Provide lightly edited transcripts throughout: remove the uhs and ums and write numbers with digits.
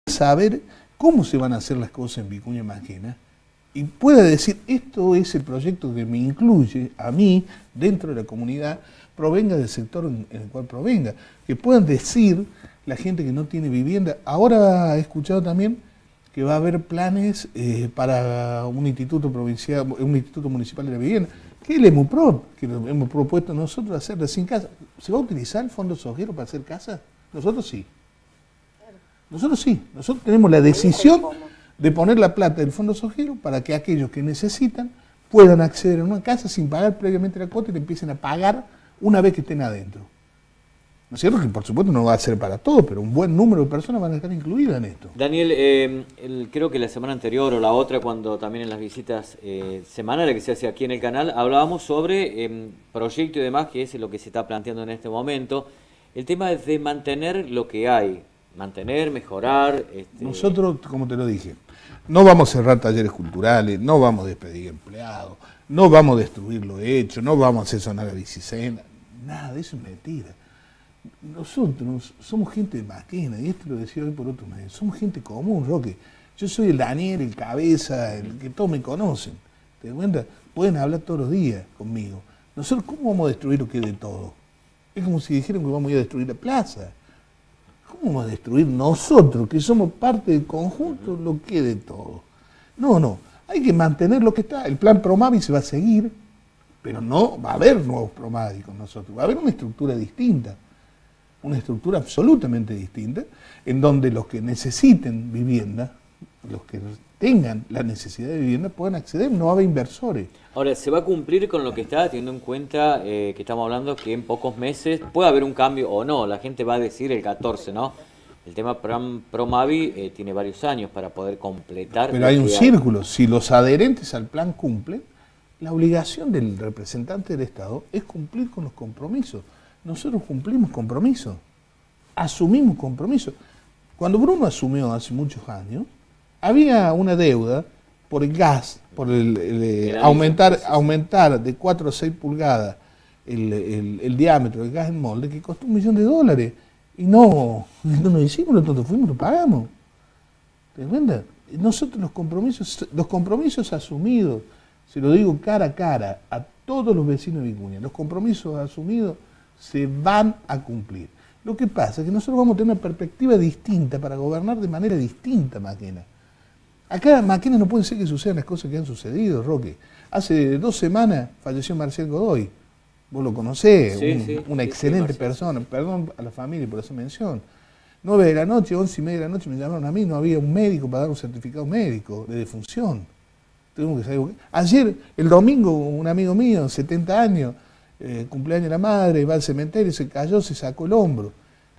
saber cómo se van a hacer las cosas en Vicuña Maquena y pueda decir, esto es el proyecto que me incluye a mí dentro de la comunidad, provenga del sector en el cual provenga, que puedan decir la gente que no tiene vivienda. Ahora he escuchado también que va a haber planes para un instituto provincial, un instituto municipal de la vivienda, que es el EMUPROP, que lo hemos propuesto nosotros hacer sin casa. ¿Se va a utilizar el Fondo Sojero para hacer casas? Nosotros sí. Nosotros sí. Nosotros tenemos la decisión de poner la plata del Fondo Sojero para que aquellos que necesitan puedan acceder a una casa sin pagar previamente la cuota y le empiecen a pagar una vez que estén adentro. ¿No es cierto? Que por supuesto no va a ser para todos, pero un buen número de personas van a estar incluidas en esto. Daniel, creo que la semana anterior o la otra, cuando también en las visitas semanales que se hace aquí en el canal, hablábamos sobre proyecto y demás, que es lo que se está planteando en este momento. El tema es de mantener lo que hay, mantener, mejorar. Nosotros, como te lo dije, no vamos a cerrar talleres culturales, no vamos a despedir empleados, no vamos a destruir lo hecho, no vamos a hacer sonar la bicicenda, nada de eso es mentira. Nosotros somos gente de Maquena, y esto lo decía hoy por otro medio, somos gente común, Roque. Yo soy el Daniel, el Cabeza, el que todos me conocen. ¿Te das cuenta? Pueden hablar todos los días conmigo. Nosotros, ¿cómo vamos a destruir lo que es de todo? Es como si dijeran que vamos a ir a destruir la plaza. ¿Cómo vamos a destruir nosotros, que somos parte del conjunto, lo que es de todo? No, hay que mantener lo que está. El plan Promavi se va a seguir, pero no va a haber nuevos Promavi con nosotros. Va a haber una estructura distinta. Una estructura absolutamente distinta, en donde los que necesiten vivienda, los que tengan la necesidad de vivienda, puedan acceder, no va a haber inversores. Ahora, ¿se va a cumplir con lo que está, teniendo en cuenta que estamos hablando que en pocos meses puede haber un cambio o no? La gente va a decir el 14, ¿no? El tema Promavi tiene varios años para poder completar. Pero hay un círculo. Si los adherentes al plan cumplen, la obligación del representante del Estado es cumplir con los compromisos. Nosotros cumplimos compromisos, asumimos compromisos. Cuando Bruno asumió hace muchos años, había una deuda por el gas, por aumentar de 4 a 6 pulgadas el diámetro del gas en molde, que costó $1 millón. Y no lo hicimos, nosotros fuimos, lo pagamos. ¿Te das cuenta? Nosotros los compromisos asumidos, se lo digo cara a cara a todos los vecinos de Vicuña, los compromisos asumidos se van a cumplir. Lo que pasa es que nosotros vamos a tener una perspectiva distinta para gobernar de manera distinta Maquena. Acá en Maquena no puede ser que sucedan las cosas que han sucedido, Roque. Hace 2 semanas falleció Marcial Godoy. Vos lo conocés, una excelente persona. Perdón a la familia por esa mención. 9 de la noche, 11 y media de la noche me llamaron a mí, no había un médico para dar un certificado médico de defunción. Tuvimos que salir. Ayer, el domingo, un amigo mío, 70 años, cumpleaños de la madre, va al cementerio, se cayó, se sacó el hombro.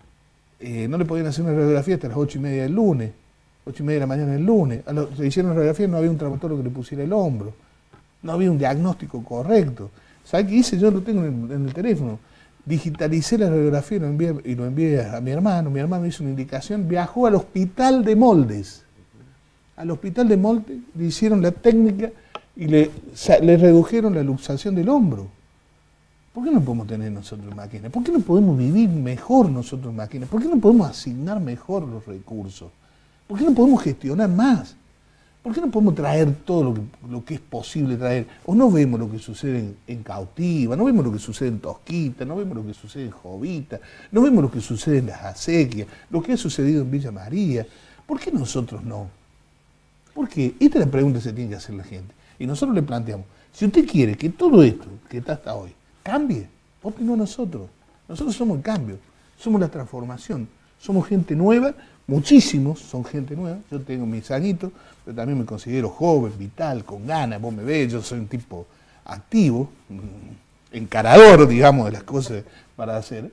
No le podían hacer una radiografía hasta las 8:30 del lunes, 8:30 de la mañana del lunes. Se hicieron una radiografía, no había un traumatólogo que le pusiera el hombro. No había un diagnóstico correcto. ¿Sabes qué hice? Yo lo tengo en el teléfono. Digitalicé la radiografía y lo envié a mi hermano. Mi hermano hizo una indicación, viajó al hospital de Moldes. Al hospital de Moldes le hicieron la técnica y le redujeron la luxación del hombro. ¿Por qué no podemos tener nosotros Maquena? ¿Por qué no podemos vivir mejor nosotros Maquena? ¿Por qué no podemos asignar mejor los recursos? ¿Por qué no podemos gestionar más? ¿Por qué no podemos traer todo lo que es posible traer? ¿O no vemos lo que sucede en Cautiva, no vemos lo que sucede en Tosquita, no vemos lo que sucede en Jovita, no vemos lo que sucede en Las Acequias, lo que ha sucedido en Villa María? ¿Por qué nosotros no? Porque esta es la pregunta que se tiene que hacer la gente. Y nosotros le planteamos, si usted quiere que todo esto que está hasta hoy cambie, óptelo nosotros. Nosotros somos el cambio, somos la transformación, somos gente nueva, muchísimos son gente nueva. Yo tengo mis añitos, pero también me considero joven, vital, con ganas. Vos me ves, yo soy un tipo activo, encarador, digamos, de las cosas para hacer.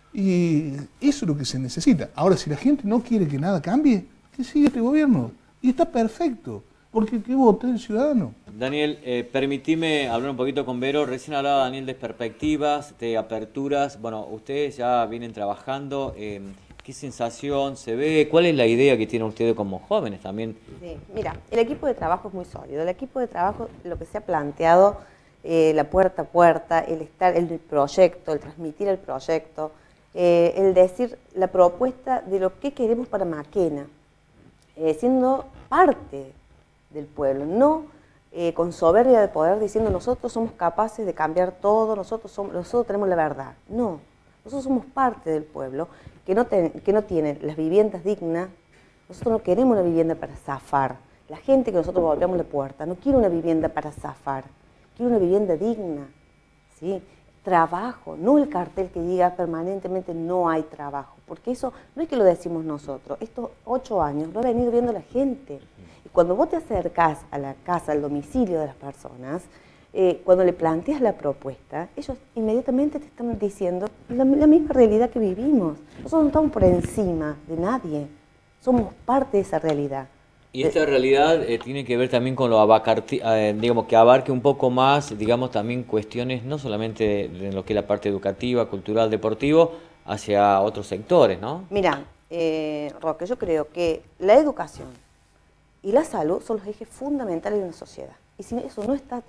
Y eso es lo que se necesita. Ahora, si la gente no quiere que nada cambie, que siga este gobierno. Y está perfecto, porque que vote el ciudadano. Daniel, permitime hablar un poquito con Vero. Recién hablaba Daniel de perspectivas, de aperturas. Bueno, ustedes ya vienen trabajando. ¿Qué sensación se ve? ¿Cuál es la idea que tienen ustedes como jóvenes también? Sí, mira, el equipo de trabajo es muy sólido. El equipo de trabajo, lo que se ha planteado, la puerta a puerta, el proyecto, el transmitir el proyecto, el decir la propuesta de lo que queremos para Maquena. siendo parte del pueblo, no con soberbia de poder diciendo nosotros somos capaces de cambiar todo, nosotros tenemos la verdad. No, nosotros somos parte del pueblo que no tiene las viviendas dignas. Nosotros no queremos una vivienda para zafar. La gente que nosotros golpeamos la puerta no quiere una vivienda para zafar, quiere una vivienda digna, ¿sí? Trabajo, no el cartel que diga permanentemente no hay trabajo, porque eso no es que lo decimos nosotros, estos 8 años lo ha venido viendo la gente. Y cuando vos te acercás a la casa, al domicilio de las personas, cuando le planteas la propuesta, ellos inmediatamente te están diciendo la misma realidad que vivimos. Nosotros no estamos por encima de nadie, somos parte de esa realidad. Y esta realidad tiene que ver también con lo digamos, que abarque un poco más, digamos, también cuestiones no solamente de lo que es la parte educativa, cultural, deportivo, hacia otros sectores, ¿no? Mira, Roque, yo creo que la educación y la salud son los ejes fundamentales de una sociedad. Y si eso no está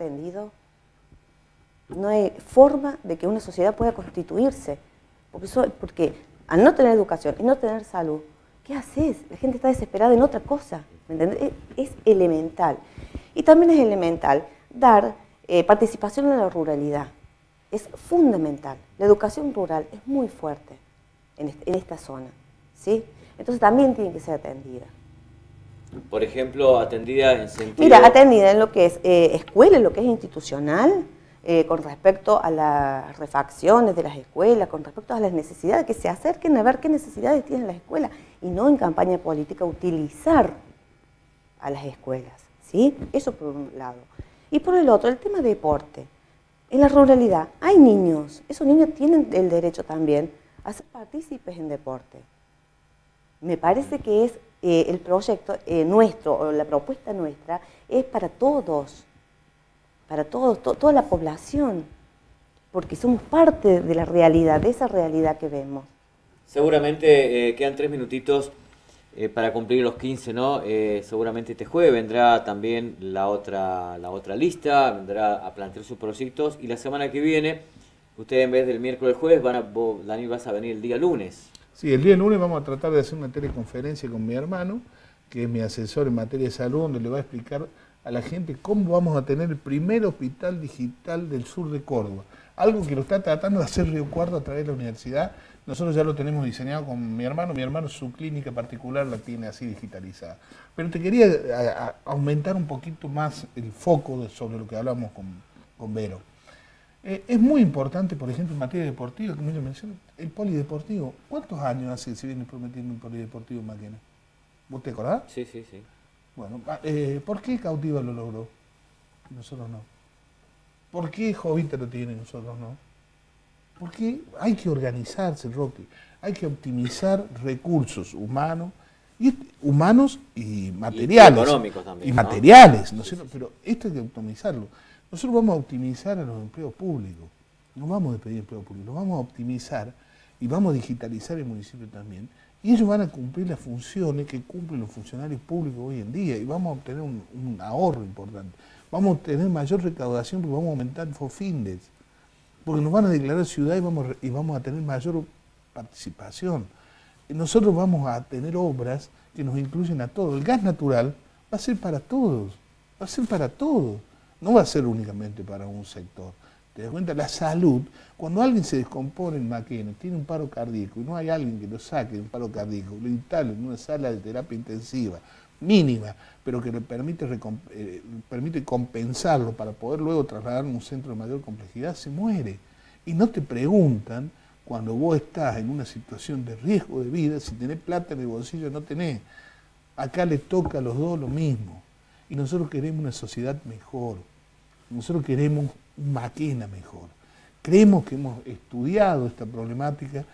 atendido, no hay forma de que una sociedad pueda constituirse. Porque al no tener educación y no tener salud, ¿qué haces? La gente está desesperada en otra cosa, ¿me entendés? Es elemental. Y también es elemental dar participación en la ruralidad. Es fundamental. La educación rural es muy fuerte en esta zona, ¿sí? Entonces también tiene que ser atendida. Por ejemplo, atendida en sentido... Mira, atendida en lo que es escuela, en lo que es institucional, con respecto a las refacciones de las escuelas, con respecto a las necesidades, que se acerquen a ver qué necesidades tienen las escuelas y no en campaña política utilizar a las escuelas, ¿sí? Eso por un lado. Y por el otro, el tema de deporte. En la ruralidad hay niños, esos niños tienen el derecho también a ser partícipes en deporte. Me parece que es el proyecto nuestro, o la propuesta nuestra, es para todos, toda la población, porque somos parte de la realidad, de esa realidad que vemos. Seguramente quedan 3 minutitos para cumplir los 15, ¿no? Seguramente este jueves vendrá también la otra lista, vendrá a plantear sus proyectos, y la semana que viene, ustedes en vez del miércoles jueves, Daniel, vas a venir el día lunes. Sí, el día lunes vamos a tratar de hacer una teleconferencia con mi hermano, que es mi asesor en materia de salud, donde le va a explicar a la gente cómo vamos a tener el primer hospital digital del sur de Córdoba. Algo que lo está tratando de hacer Río Cuarto a través de la universidad. Nosotros ya lo tenemos diseñado con mi hermano su clínica particular la tiene así digitalizada. Pero te quería aumentar un poquito más el foco sobre lo que hablamos con Vero. Es muy importante, por ejemplo, en materia deportiva, como yo mencioné, el polideportivo. ¿Cuántos años hace que se viene prometiendo un polideportivo en Maquena? ¿Vos te acordás? Sí, sí, sí. Bueno, ¿por qué Cautiva lo logró? Nosotros no. ¿Por qué Jovita lo tiene? Nosotros no. Porque hay que organizarse, Roque. Hay que optimizar recursos humanos y materiales. Y económicos también. Y ¿no? materiales, ¿no es cierto? Pero esto hay que optimizarlo. Nosotros vamos a optimizar a los empleos públicos. No vamos a despedir empleos públicos, los vamos a optimizar y vamos a digitalizar el municipio también. Y ellos van a cumplir las funciones que cumplen los funcionarios públicos hoy en día y vamos a obtener un ahorro importante. Vamos a obtener mayor recaudación porque vamos a aumentar FOFINDES, porque nos van a declarar ciudad y vamos a tener mayor participación. Nosotros vamos a tener obras que nos incluyen a todos. El gas natural va a ser para todos, va a ser para todos, no va a ser únicamente para un sector. ¿Te das cuenta? La salud, cuando alguien se descompone en Maquena, tiene un paro cardíaco y no hay alguien que lo saque de un paro cardíaco, lo instale en una sala de terapia intensiva, mínima, pero que le permite compensarlo para poder luego trasladarlo a un centro de mayor complejidad, se muere. Y no te preguntan, cuando vos estás en una situación de riesgo de vida, si tenés plata en el bolsillo o no tenés. Acá le toca a los dos lo mismo. Y nosotros queremos una sociedad mejor. Nosotros queremos un Maquena mejor. Creemos que hemos estudiado esta problemática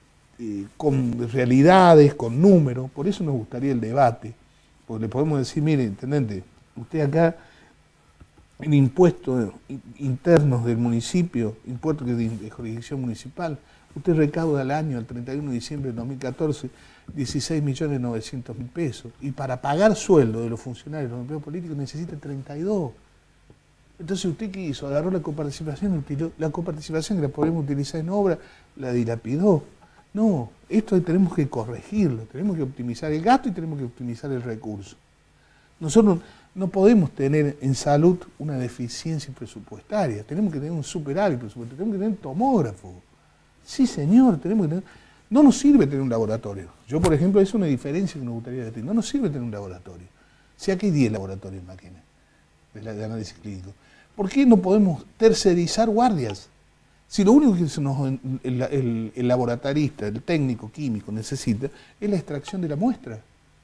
con realidades, con números, por eso nos gustaría el debate, porque le podemos decir, mire, intendente, usted acá en impuestos internos del municipio, impuestos que es de jurisdicción municipal, usted recauda al año, al 31 de diciembre de 2014, 16.900.000 pesos, y para pagar sueldo de los funcionarios, los empleados políticos, necesita 32. Entonces, ¿usted qué hizo? Agarró la coparticipación que la podemos utilizar en obra, la dilapidó. No, esto tenemos que corregirlo, tenemos que optimizar el gasto y tenemos que optimizar el recurso. Nosotros no podemos tener en salud una deficiencia presupuestaria, tenemos que tener un superávit presupuestario, tenemos que tener tomógrafo. Sí, señor, tenemos que tener... No nos sirve tener un laboratorio. Yo, por ejemplo, es una diferencia que me gustaría decir. No nos sirve tener un laboratorio. Si aquí hay 10 laboratorios en máquina de análisis clínico. ¿Por qué no podemos tercerizar guardias? Si lo único que el laboratorista, el técnico químico necesita es la extracción de la muestra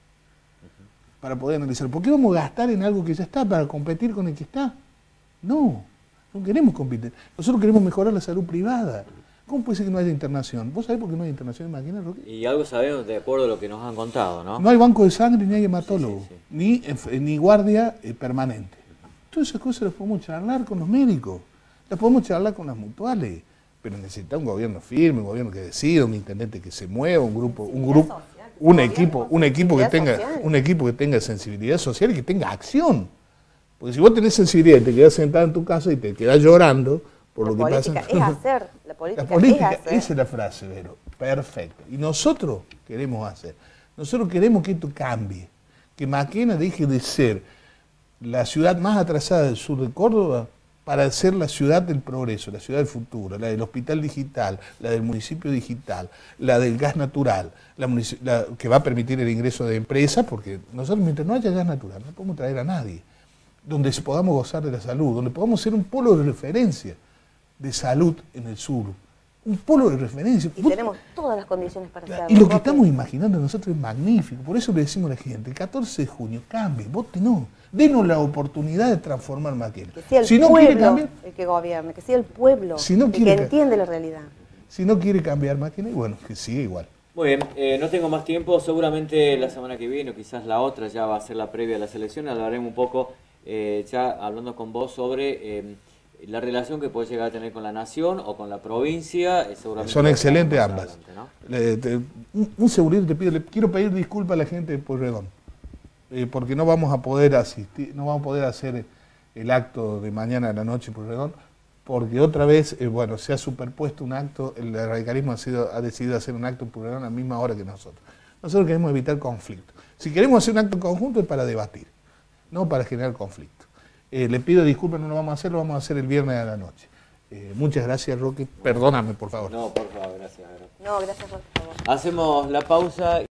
para poder analizar. ¿Por qué vamos a gastar en algo que ya está para competir con el que está? No queremos competir. Nosotros queremos mejorar la salud privada. ¿Cómo puede ser que no haya internación? ¿Vos sabés por qué no hay internación en máquinas, Roque? Y algo sabemos de acuerdo a lo que nos han contado, ¿no? No hay banco de sangre, ni hay hematólogo, ni guardia permanente. Todas esas cosas las podemos charlar con los médicos, las podemos charlar con las mutuales, pero necesita un gobierno firme, un gobierno que decida, un intendente que se mueva, un equipo que tenga sensibilidad social y que tenga acción. Porque si vos tenés sensibilidad y te quedás sentado en tu casa y te quedás llorando por lo que pasa. La política es hacer. La política es hacer. Esa es la frase, Vero. Perfecto. Y nosotros queremos hacer. Nosotros queremos que esto cambie. Que Maquena deje de ser la ciudad más atrasada del sur de Córdoba para ser la ciudad del progreso, la ciudad del futuro, la del hospital digital, la del municipio digital, la del gas natural, la que va a permitir el ingreso de empresas, porque nosotros mientras no haya gas natural no podemos traer a nadie, donde podamos gozar de la salud, donde podamos ser un polo de referencia de salud en el sur, un polo de referencia. Y tenemos todas las condiciones para hacerlo. Y lo que estamos imaginando nosotros es magnífico, por eso le decimos a la gente, el 14 de junio, cambie, vote no, denos la oportunidad de transformar Maquena. Que sea el si no pueblo quiere cambiar, el que gobierne, que sea el pueblo si no el que entiende la realidad. Si no quiere cambiar Maquena, bueno, que siga igual. Muy bien, no tengo más tiempo, seguramente la semana que viene o quizás la otra ya va a ser la previa a las elecciones, hablaremos un poco ya hablando con vos sobre la relación que puede llegar a tener con la nación o con la provincia. Seguramente son excelentes ambas. Adelante, ¿no? Un segundito te pido, le quiero pedir disculpas a la gente de Pueyrredón, porque no vamos a poder asistir, no vamos a poder hacer el acto de mañana a la noche en Pueyrredón, porque otra vez, bueno, se ha superpuesto un acto, el radicalismo ha decidido hacer un acto en Pueyrredón a la misma hora que nosotros. Nosotros queremos evitar conflicto. Si queremos hacer un acto conjunto es para debatir, no para generar conflicto. Le pido disculpas, no lo vamos a hacer, lo vamos a hacer el viernes a la noche. Muchas gracias, Roque. Perdóname, por favor. No, por favor, gracias. No, gracias, por favor. Hacemos la pausa.